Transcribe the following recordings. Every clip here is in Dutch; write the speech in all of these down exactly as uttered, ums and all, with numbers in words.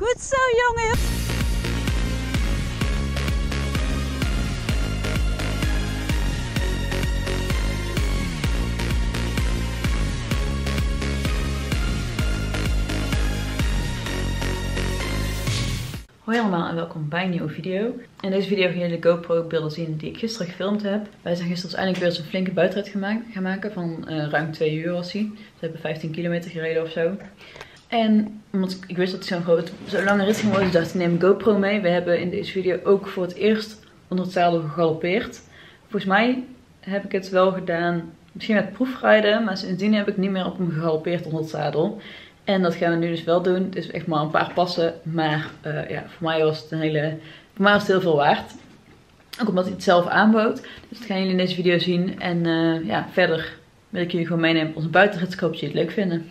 Goed zo, jongen. Hoi allemaal en welkom bij een nieuwe video. In deze video gaan jullie de GoPro beelden zien die ik gisteren gefilmd heb. Wij zijn gisteren uiteindelijk weer eens een flinke buitenrit gaan maken van uh, ruim twee uur was hij. We hebben vijftien kilometer gereden of zo. En omdat ik wist dat het zo'n groot, zo'n lange rit ging worden, dus dacht ik neem een GoPro mee. We hebben in deze video ook voor het eerst onder het zadel gegalopeerd. Volgens mij heb ik het wel gedaan, misschien met proefrijden, maar sindsdien heb ik niet meer op hem gegalopeerd onder het zadel. En dat gaan we nu dus wel doen. Het is echt maar een paar passen. Maar uh, ja, voor mij was het een hele. Voor mij was het heel veel waard. Ook omdat hij het zelf aanbood. Dus dat gaan jullie in deze video zien. En uh, ja, verder wil ik jullie gewoon meenemen op onze buitenrit. Ik hoop dat jullie het leuk vinden.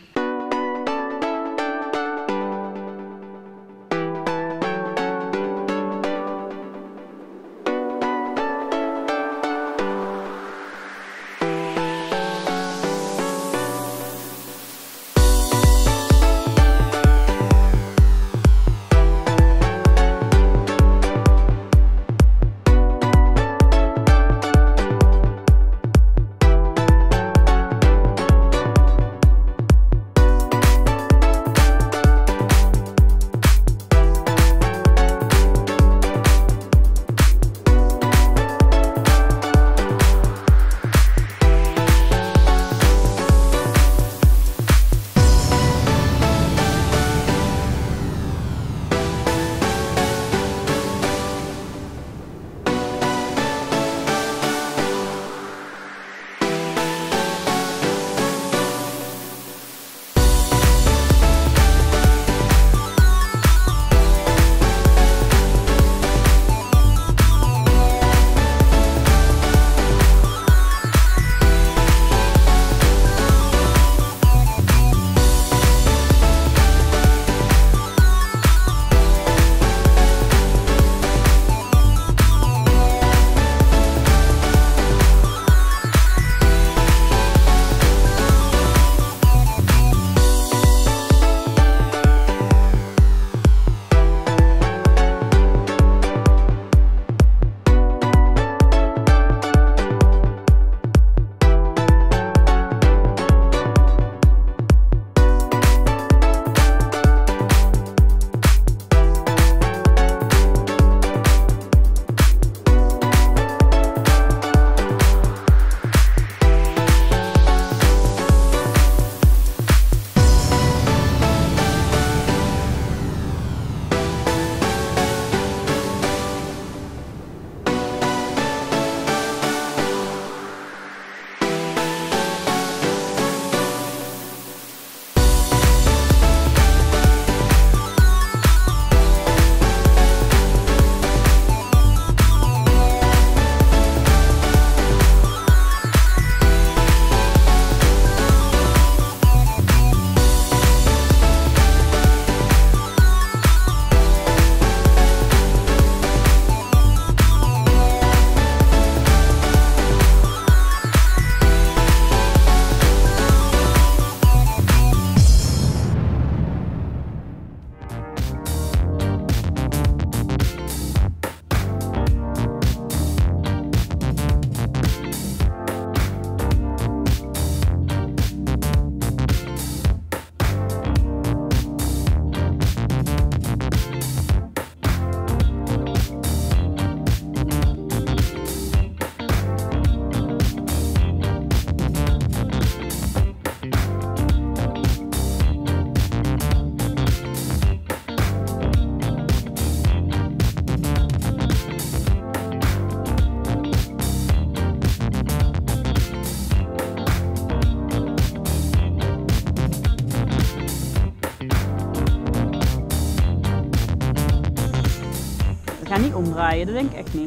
ga niet omdraaien, dat denk ik echt niet.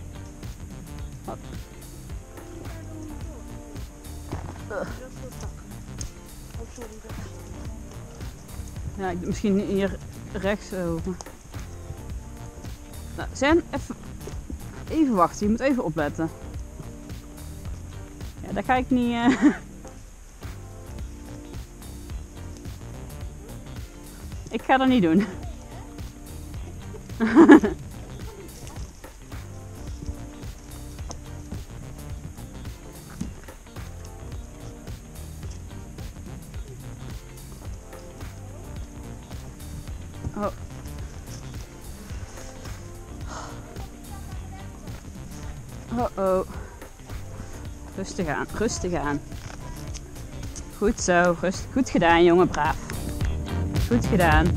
Wat? Ja, misschien hier rechts over. Nou, Zen, even, even wachten, je moet even opletten. Ja, daar ga ik niet... Uh... Ik ga dat niet doen. Oh. Oh oh. Rustig aan, rustig aan. Goed zo, rust. Goed gedaan jongen, braaf. Goed gedaan.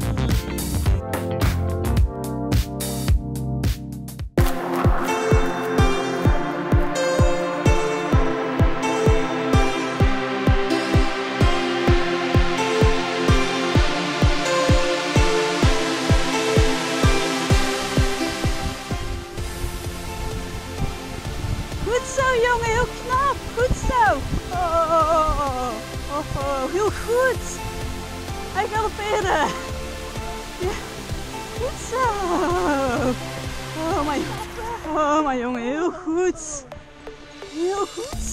Goed zo jongen, heel knap. Goed zo. Oh, oh, oh, oh, oh. Heel goed. Hij galopeerde. Ja. Goed zo. Oh mijn, oh mijn jongen, heel goed. Heel goed.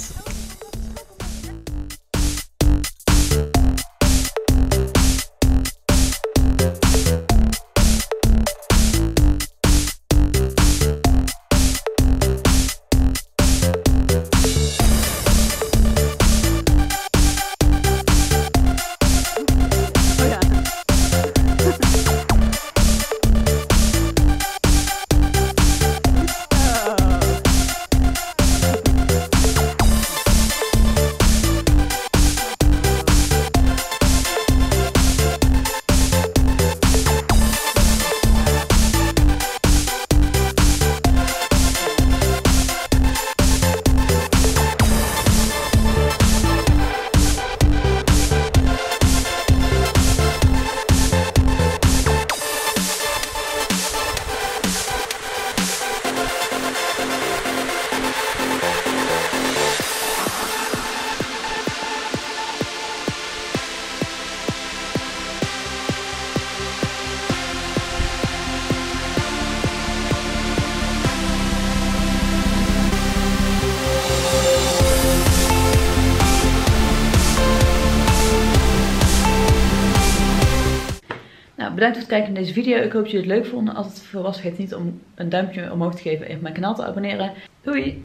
Bedankt voor het kijken naar deze video. Ik hoop dat jullie het leuk vonden. Als het veel was, vergeet niet om een duimpje omhoog te geven en op mijn kanaal te abonneren. Doei!